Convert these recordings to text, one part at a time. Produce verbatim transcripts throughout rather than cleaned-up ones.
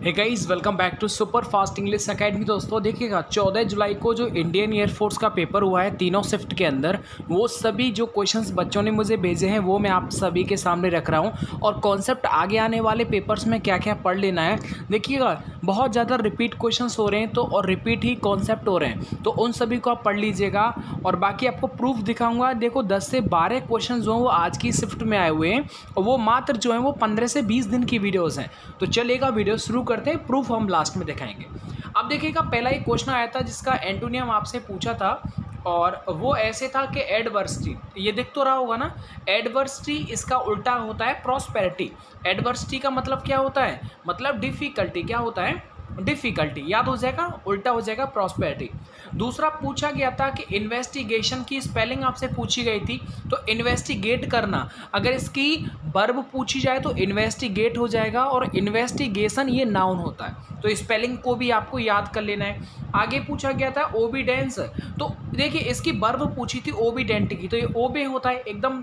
Hey guys, welcome back to super fast English academy. दोस्तों देखिएगा, चौदह जुलाई को जो इंडियन एयरफोर्स का पेपर हुआ है तीनों शिफ्ट के अंदर, वो सभी जो क्वेश्चंस बच्चों ने मुझे भेजे हैं वो मैं आप सभी के सामने रख रहा हूं। और कॉन्सेप्ट आगे आने वाले पेपर्स में क्या क्या पढ़ लेना है, देखिएगा बहुत ज़्यादा रिपीट क्वेश्चंस हो रहे हैं तो और रिपीट ही कॉन्सेप्ट हो रहे हैं, तो उन सभी को आप पढ़ लीजिएगा। और बाकी आपको प्रूफ दिखाऊँगा। देखो दस से बारह क्वेश्चन जो हैं वो आज की शिफ्ट में आए हुए हैं और वो मात्र जो है वो पंद्रह से बीस दिन की वीडियोज़ हैं। तो चलेगा, वीडियो शुरू करते हैं, प्रूफ हम लास्ट में दिखाएंगे। अब देखिएगा, पहला एक क्वेश्चन आया था जिसका एंटोनियम आपसे पूछा था और वो ऐसे था कि एडवर्सिटी, ये दिख तो रहा होगा ना, एडवर्सिटी इसका उल्टा होता है प्रॉस्पेरिटी। एडवर्सिटी का मतलब क्या होता है, मतलब डिफ़िकल्टी। क्या होता है? डिफ़िकल्टी। याद हो जाएगा, उल्टा हो जाएगा प्रॉस्पेरिटी। दूसरा पूछा गया था कि इन्वेस्टिगेशन की स्पेलिंग आपसे पूछी गई थी, तो इन्वेस्टिगेट करना, अगर इसकी वर्ब पूछी जाए तो इन्वेस्टिगेट हो जाएगा और इन्वेस्टिगेशन ये नाउन होता है, तो स्पेलिंग को भी आपको याद कर लेना है। आगे पूछा गया था ओबीडेंस, तो देखिए इसकी वर्ब पूछी थी ओबीडेंट की, तो ये ओबे होता है, एकदम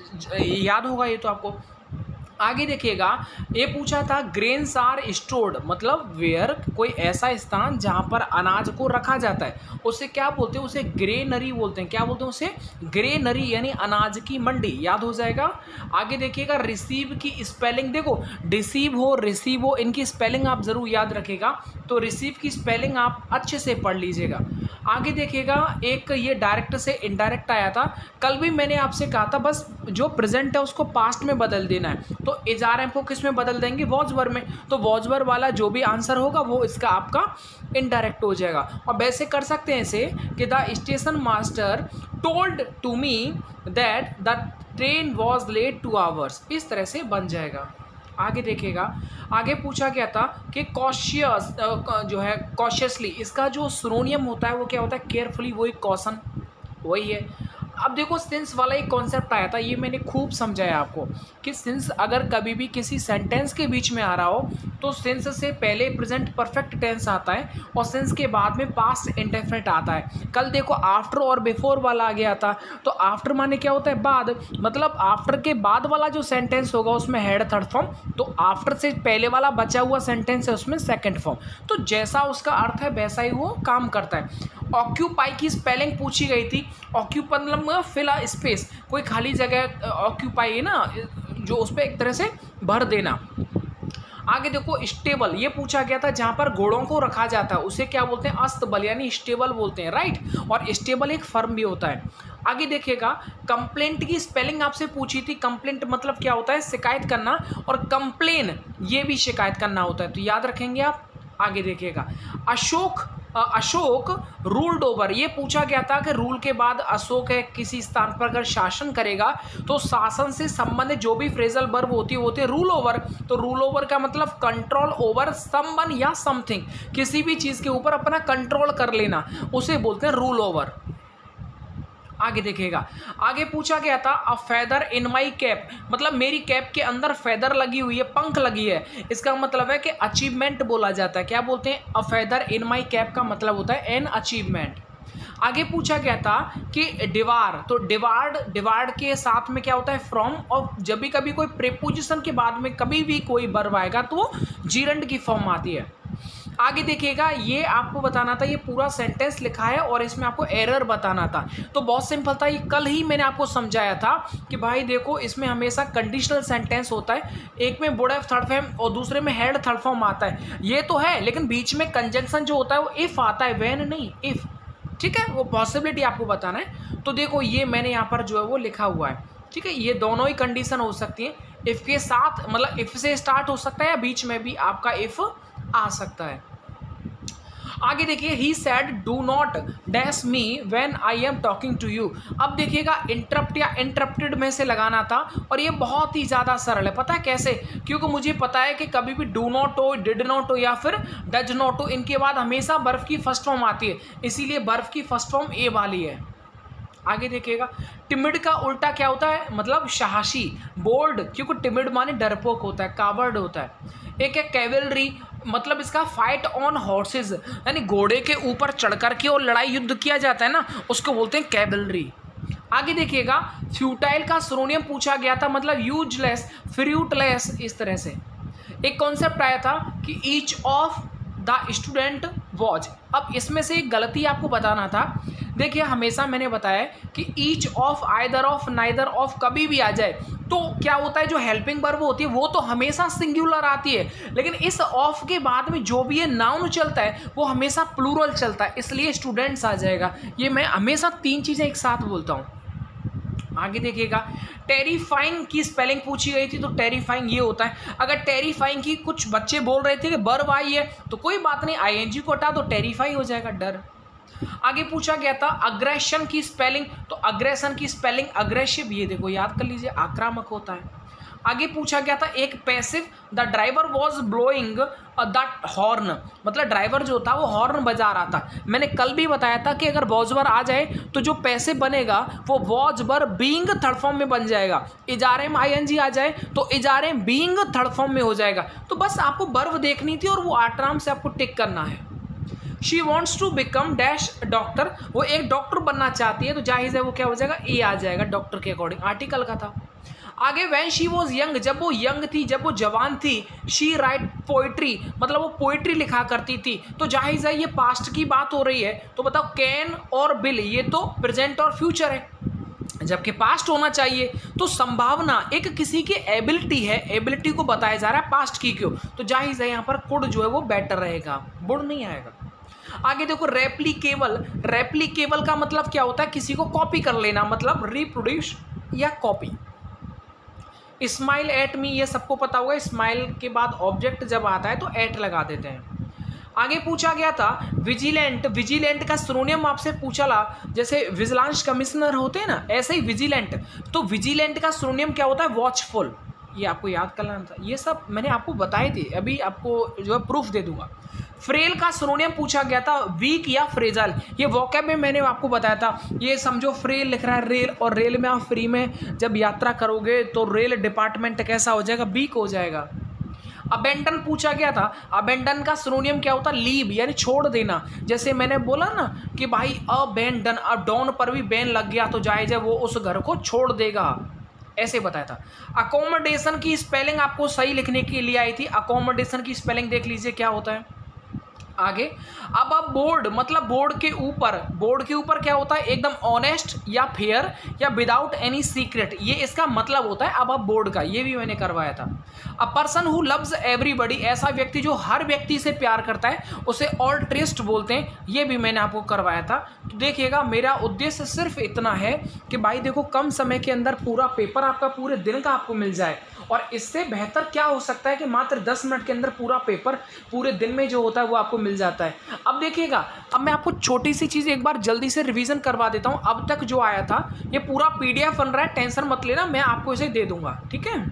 याद होगा ये तो आपको। आगे देखिएगा, ये पूछा था ग्रेन्स आर स्टोर्ड, मतलब वेयर, कोई ऐसा स्थान जहाँ पर अनाज को रखा जाता है, उसे क्या बोलते हैं? उसे ग्रेनरी बोलते हैं। क्या बोलते हैं उसे? ग्रेनरी, यानी अनाज की मंडी। याद हो जाएगा। आगे देखिएगा, रिसीव की स्पेलिंग, देखो रिसीव हो रिसीव हो इनकी स्पेलिंग आप ज़रूर याद रखिएगा, तो रिसीव की स्पेलिंग आप अच्छे से पढ़ लीजिएगा। आगे देखिएगा, एक ये डायरेक्ट से इनडायरेक्ट आया था, कल भी मैंने आपसे कहा था बस जो प्रेजेंट है उसको पास्ट में बदल देना है, तो इज़ार को किस में बदल देंगे? वॉजवर में। तो वॉजवर वाला जो भी आंसर होगा वो इसका आपका इनडायरेक्ट हो जाएगा। और वैसे कर सकते हैं इसे कि the station master told to me that the train was late two hours, इस तरह से बन जाएगा। आगे देखिएगा, आगे पूछा गया था कि कॉशियस जो है कॉशियसली, इसका जो सिनोनियम होता है वो क्या होता है? केयरफुली, वही कॉशन, वही है। अब देखो सिंस वाला एक कॉन्सेप्ट आया था, ये मैंने खूब समझाया आपको कि सिंस अगर कभी भी किसी सेंटेंस के बीच में आ रहा हो तो सिंस से पहले प्रेजेंट परफेक्ट टेंस आता है और सिंस के बाद में पास्ट इंडेफिनिट आता है। कल देखो आफ्टर और बिफोर वाला आ गया था, तो आफ्टर माने क्या होता है? बाद, मतलब आफ्टर के बाद वाला जो सेंटेंस होगा उसमें हेड थर्ड फॉर्म, तो आफ्टर से पहले वाला बचा हुआ सेंटेंस है उसमें सेकेंड फॉर्म। तो जैसा उसका अर्थ है वैसा ही वो काम करता है। ऑक्यूपाई की स्पेलिंग पूछी गई थी, ऑक्यूपाई मतलब फिल स्पेस, कोई खाली जगह ऑक्यूपाई है ना, जो उस पर एक तरह से भर देना। आगे देखो स्टेबल, ये पूछा गया था जहां पर घोड़ों को रखा जाता है उसे क्या बोलते हैं? अस्तबल, यानी स्टेबल बोलते हैं, राइट। और स्टेबल एक फर्म भी होता है। आगे देखिएगा, कंप्लेंट की स्पेलिंग आपसे पूछी थी, कंप्लेंट मतलब क्या होता है? शिकायत करना, और कंप्लेन ये भी शिकायत करना होता है, तो याद रखेंगे आप। आगे देखिएगा, अशोक अशोक रूल्ड ओवर, ये पूछा गया था कि रूल के बाद अशोक है किसी स्थान पर अगर शासन करेगा तो शासन से संबंधित जो भी फ्रेजल वर्ब होती है होती है रूल ओवर। तो रूल ओवर का मतलब कंट्रोल ओवर समवन या समथिंग, किसी भी चीज़ के ऊपर अपना कंट्रोल कर लेना, उसे बोलते हैं रूल ओवर। आगे देखिएगा, आगे पूछा गया था a feather in my cap, मतलब मेरी कैप के अंदर फेदर लगी हुई है, पंख लगी है, इसका मतलब है कि अचीवमेंट बोला जाता है। क्या बोलते हैं? A feather in my cap का मतलब होता है एन अचीवमेंट। आगे पूछा गया था कि डिवार, तो डिवार्ड, डिवार्ड के साथ में क्या होता है? फ्रॉम, और जब भी कभी कोई प्रीपोजिशन के बाद में कभी भी कोई वर्ब आएगा तो वो जीरंड की फॉर्म आती है। आगे देखिएगा, ये आपको बताना था, ये पूरा सेंटेंस लिखा है और इसमें आपको एरर बताना था, तो बहुत सिंपल था, ये कल ही मैंने आपको समझाया था कि भाई देखो इसमें हमेशा कंडीशनल सेंटेंस होता है, एक में वुड हैव थर्ड फॉर्म और दूसरे में हैड थर्ड फॉर्म आता है, ये तो है, लेकिन बीच में कंजंक्शन जो होता है वो इफ आता है, व्हेन नहीं, इफ, ठीक है, वो पॉसिबिलिटी आपको बताना है। तो देखो ये मैंने यहाँ पर जो है वो लिखा हुआ है, ठीक है, ये दोनों ही कंडीशन हो सकती है, इफ के साथ, मतलब इफ से स्टार्ट हो सकता है या बीच में भी आपका इफ आ सकता है। आगे देखिए, he said do not dash me when I am talking to you. अब देखिएगा, इंटरप्ट या इंटरप्टेड में से लगाना था और ये बहुत ही ज़्यादा सरल है। पता है कैसे? क्योंकि मुझे पता है कि कभी भी डू नॉट हो, डिड नॉट हो या फिर डज नॉट हो, इनके बाद हमेशा बर्फ की फर्स्ट फॉर्म आती है, इसीलिए बर्फ की फर्स्ट फॉर्म ए वाली है। आगे देखिएगा, टिमिड का उल्टा क्या होता है? मतलब साहसी, बोल्ड, क्योंकि टिमिड माने डरपोक होता है, कावर्ड होता है। एक है कैवेलरी, मतलब इसका फाइट ऑन हॉर्सेस, यानी घोड़े के ऊपर चढ़ कर के और लड़ाई युद्ध किया जाता है ना, उसको बोलते हैं कैवेलरी। आगे देखिएगा, फ्यूटाइल का सिनोनियम पूछा गया था, मतलब यूजलेस, फ्रूटलेस, इस तरह से। एक कॉन्सेप्ट आया था कि each of the student was. अब इसमें से एक गलती आपको बताना था। देखिए हमेशा मैंने बताया कि each of, either of, neither of कभी भी आ जाए तो क्या होता है, जो हेल्पिंग वर्ब होती है वो तो हमेशा सिंगुलर आती है, लेकिन इस ऑफ के बाद में जो भी ये नाउन चलता है वो हमेशा प्लूरल चलता है, इसलिए स्टूडेंट्स आ जाएगा। ये मैं हमेशा तीन चीज़ें एक साथ बोलता हूँ। आगे देखिएगा, टेरिफाइंग की स्पेलिंग पूछी गई थी, तो टेरिफाइंग ये होता है। अगर टेरिफाइंग की कुछ बच्चे बोल रहे थे कि वर्ब आई है तो कोई बात नहीं, आईएनजी को हटा दो, टेरिफाई हो जाएगा, डर। आगे पूछा गया था अग्रेशन की स्पेलिंग, तो अग्रेशन की स्पेलिंग अग्रेसिव, ये देखो याद कर लीजिए, आक्रामक होता है। आगे पूछा गया था एक passive, the driver was blowing the horn, मतलब ड्राइवर जो था वो हॉर्न बजा रहा था। मैंने कल भी बताया था कि अगर वॉजवर आ जाए तो जो पैसिव बनेगा वो वॉजवर बीइंग थर्ड फॉर्म में बन जाएगा। इजारे में आईएनजी आ जाए तो इजारे बीइंग थर्ड फॉर्म में हो जाएगा। तो बस आपको वर्ब देखनी थी और वो आराम से आपको टिक करना है। She wants to become dash doctor, वो एक डॉक्टर बनना चाहती है, तो जाहिर है वो क्या हो जाएगा, ए आ जाएगा डॉक्टर के अकॉर्डिंग, आर्टिकल का था। आगे वैन शी वॉज यंग, जब वो यंग थी, जब वो जवान थी, शी राइट पोइट्री, मतलब वो पोइट्री लिखा करती थी, तो जाहिर है ये पास्ट की बात हो रही है। तो बताओ कैन और बिल, ये तो प्रेजेंट और फ्यूचर है, जबकि पास्ट होना चाहिए। तो संभावना एक किसी की एबिलिटी है, एबिलिटी को बताया जा रहा है, पास्ट की क्यों, तो जाहिर है यहाँ पर कुड जो है वो बेटर रहेगा, बुड नहीं आएगा। आगे देखो रेप्लिकेबल, रेप्लिकेबल का मतलब क्या होता है, किसी को कॉपी कर लेना, मतलब रिप्रोड्यूस या कॉपी। स्माइल एट मी, ये सबको पता होगा, स्माइल के बाद ऑब्जेक्ट जब आता है तो एट लगा देते हैं। आगे पूछा गया था विजिलेंट, विजिलेंट का सिनोनिम आपसे पूछा ला, जैसे विजिलेंस कमिश्नर होते हैं ना, ऐसे ही विजिलेंट, तो विजिलेंट का सिनोनिम क्या होता है, वॉचफुल, ये आपको याद करना था। ये सब मैंने आपको बताए थे, अभी आपको जो है प्रूफ दे दूंगा। फ्रेल का सिनोनिम पूछा गया था, वीक या फ्रेजाइल, ये वोकैब में मैंने आपको बताया था। ये समझो फ्रेल लिख रहा है रेल, और रेल में आप फ्री में जब यात्रा करोगे तो रेल डिपार्टमेंट कैसा हो जाएगा, वीक हो जाएगा। अबेंडन पूछा गया था, अबेंडन का सिनोनिम क्या होता है, लीव, यानी छोड़ देना। जैसे मैंने बोला ना कि भाई अबेंडन, अब डाउन पर भी बैन लग गया तो जायज है, वो उस घर को छोड़ देगा, ऐसे बताया था। अकोमोडेशन की स्पेलिंग आपको सही लिखने के लिए आई थी, अकोमोडेशन की स्पेलिंग देख लीजिए क्या होता है। आगे अब अब बोर्ड, मतलब बोर्ड के ऊपर, बोर्ड के ऊपर क्या होता है, एकदम ऑनेस्ट या फेयर या विदाउट एनी सीक्रेट, ये इसका मतलब होता है अब अब बोर्ड का, ये भी मैंने करवाया था। A person who loves everybody, ऐसा व्यक्ति जो हर व्यक्ति से प्यार करता है उसे ऑल्ट्रिस्ट बोलते हैं, ये भी मैंने आपको करवाया था। तो देखिएगा मेरा उद्देश्य सिर्फ इतना है कि भाई देखो कम समय के अंदर पूरा पेपर आपका पूरे दिन का आपको मिल जाए, और इससे बेहतर क्या हो सकता है कि मात्र दस मिनट के अंदर पूरा पेपर पूरे दिन में जो होता है वो आपको मिल जाता है। अब देखिएगा, अब मैं आपको छोटी सी चीज़ एक बार जल्दी से रिवीजन करवा देता हूँ। अब तक जो आया था ये पूरा पीडीएफ बन रहा है, टेंशन मत लेना, मैं आपको इसे दे दूंगा, ठीक है।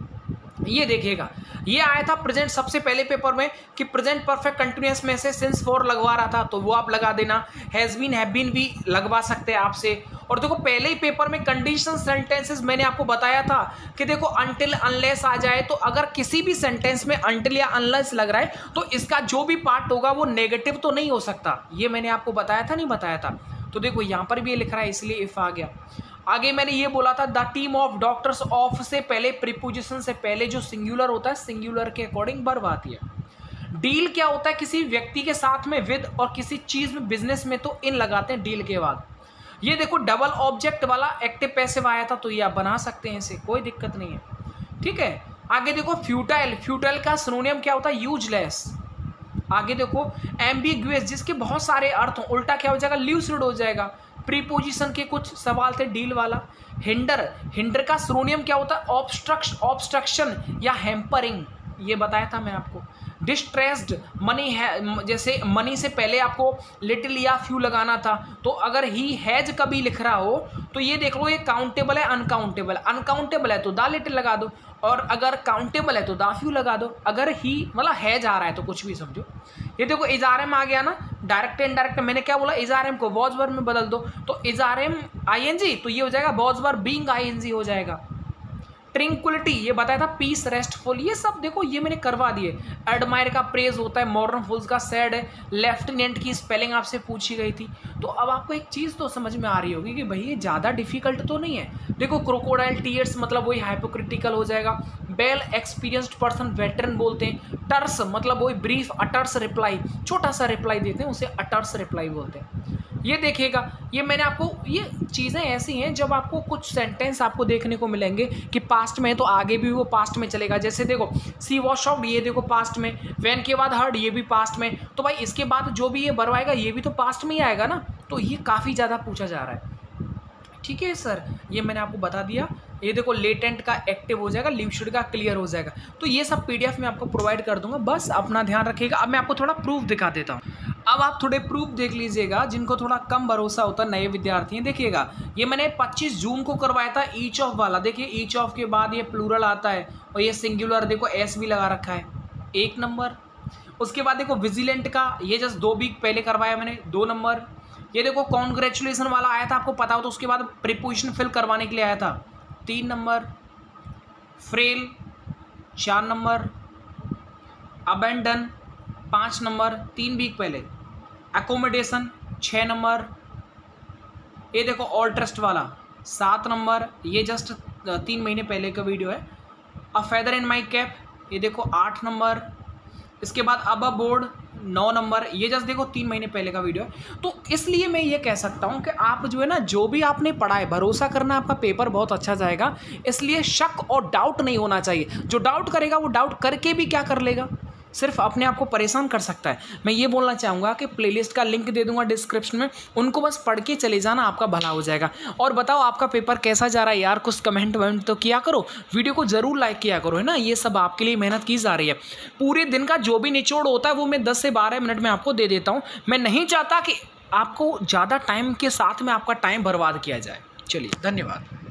ये देखिएगा, ये आया था प्रेजेंट सबसे पहले पेपर में कि प्रेजेंट परफेक्ट कंटिन्यूअस में से सिंस फॉर लगवा रहा था, तो वो आप लगा देना। हैज बीन, हैव बीन भी लगवा सकते हैं आपसे। और देखो पहले ही पेपर में कंडीशन सेंटेंसेस मैंने आपको बताया था कि देखो अनटिल अनलेस आ जाए, तो अगर किसी भी सेंटेंस में अनटिल या अनलेस लग रहा है तो इसका जो भी पार्ट होगा वो नेगेटिव तो नहीं हो सकता, ये मैंने आपको बताया था, नहीं बताया था। तो देखो यहाँ पर भी ये लिख रहा है, इसलिए इफ आ गया। आगे मैंने ये बोला था the team of doctors, of से पहले प्रीपोजिशन से पहले जो सिंगुलर होता है, सिंगुलर के अकॉर्डिंग वर्ब आती है। डील क्या होता है, किसी व्यक्ति के साथ में विद, और किसी चीज में बिजनेस में तो इन लगाते हैं डील के बाद। ये देखो डबल ऑब्जेक्ट वाला एक्टिव पैसिव आया था, तो ये आप बना सकते हैं, इसे कोई दिक्कत नहीं है, ठीक है। आगे देखो फ्यूटाइल, फ्यूटाइल का सिनोनिम क्या होता है, यूजलेस। आगे देखो एम्बिग्युअस, जिसके बहुत सारे अर्थ हो, उल्टा क्या हो जाएगा, ल्यूसिड हो जाएगा। प्रीपोजिशन के कुछ सवाल थे डील वाला। हिंडर, हिंडर का सिनोनिम क्या होता है, ऑब्स्ट्रक्शन, ऑब्स्ट्रक्शन या हैम्परिंग, ये बताया था मैं आपको। डिस्ट्रेस्ड, मनी है, जैसे मनी से पहले आपको लिटिल या फ्यू लगाना था, तो अगर ही हैज कभी लिख रहा हो तो ये देख लो ये काउंटेबल है अनकाउंटेबल, अनकाउंटेबल है तो द लिटिल लगा दो, और अगर काउंटेबल है तो द फ्यू लगा दो। अगर ही मतलब हैज आ रहा है तो कुछ भी समझो। ये देखो इजारम आ गया ना, डायरेक्ट इनडायरेक्ट, मैंने क्या बोला, इजारम को वॉज वर्ब में बदल दो, तो इजारम आईएनजी, तो ये हो जाएगा वॉज वर्ब बीइंग आईएनजी हो जाएगा। ट्रिंक्विलिटी ये बताया था, पीस, रेस्टफुल, ये सब देखो ये मैंने करवा दिए। एडमायर का प्रेज होता है, मॉडर्न फूल्स का सैड है, लेफ्टिनेंट की स्पेलिंग आपसे पूछी गई थी। तो अब आपको एक चीज़ तो समझ में आ रही होगी कि भाई ये ज़्यादा डिफिकल्ट तो नहीं है। देखो क्रोकोडाइल टीयर्स मतलब वही हाइपोक्रिटिकल हो जाएगा। बेल एक्सपीरियंस्ड पर्सन वेटरन बोलते हैं। टर्स मतलब वही ब्रीफ अटर्स रिप्लाई, छोटा सा रिप्लाई देते हैं, उसे अटर्स रिप्लाई बोलते हैं। ये देखिएगा, ये मैंने आपको, ये चीज़ें ऐसी हैं जब आपको कुछ सेंटेंस आपको देखने को मिलेंगे कि पास्ट में है तो आगे भी वो पास्ट में चलेगा। जैसे देखो सी वॉज शॉक्ड, ये देखो पास्ट में, वैन के बाद हर्ड, ये भी पास्ट में, तो भाई इसके बाद जो भी ये वर्ब आएगा ये भी तो पास्ट में ही आएगा ना। तो ये काफ़ी ज़्यादा पूछा जा रहा है। ठीक है सर, ये मैंने आपको बता दिया। ये देखो लेटेंट का एक्टिव हो जाएगा, लीव शुड का क्लियर हो जाएगा। तो ये सब पीडीएफ में आपको प्रोवाइड कर दूंगा, बस अपना ध्यान रखिएगा। अब मैं आपको थोड़ा प्रूफ दिखा देता हूँ। अब आप थोड़े प्रूफ देख लीजिएगा, जिनको थोड़ा कम भरोसा होता है, नए विद्यार्थी हैं। देखिएगा ये मैंने पच्चीस जून को करवाया था, ईच ऑफ वाला। देखिए ईच ऑफ के बाद ये प्लूरल आता है और ये सिंगुलर, देखो एस भी लगा रखा है, एक नंबर। उसके बाद देखो विजिलेंट का, ये जस्ट दो वीक पहले करवाया मैंने, दो नंबर। ये देखो कॉन्ग्रेचुलेसन वाला आया था, आपको पता हो तो, उसके बाद प्रीपोजिशन फिल करवाने के लिए आया था, तीन नंबर। फ्रेल चार नंबर। अबेंडन पाँच नंबर, तीन वीक पहले। एकोमोडेशन छः नंबर। ये देखो ऑल ट्रस्ट वाला सात नंबर, ये जस्ट तीन महीने पहले का वीडियो है। A feather in my cap, ये देखो आठ नंबर। इसके बाद अब अ बोर्ड नौ नंबर, ये जस्ट देखो तीन महीने पहले का वीडियो है। तो इसलिए मैं ये कह सकता हूँ कि आप जो है ना, जो भी आपने पढ़ा है, भरोसा करना, आपका पेपर बहुत अच्छा जाएगा। इसलिए शक और डाउट नहीं होना चाहिए। जो डाउट करेगा वो डाउट करके भी क्या कर लेगा, सिर्फ अपने आप को परेशान कर सकता है। मैं ये बोलना चाहूँगा कि प्लेलिस्ट का लिंक दे दूंगा डिस्क्रिप्शन में, उनको बस पढ़ के चले जाना, आपका भला हो जाएगा। और बताओ आपका पेपर कैसा जा रहा है यार, कुछ कमेंट वमेंट तो किया करो, वीडियो को ज़रूर लाइक किया करो, है ना। ये सब आपके लिए मेहनत की जा रही है। पूरे दिन का जो भी निचोड़ होता है वो मैं दस से बारह मिनट में आपको दे देता हूँ। मैं नहीं चाहता कि आपको ज़्यादा टाइम के साथ में आपका टाइम बर्बाद किया जाए। चलिए धन्यवाद।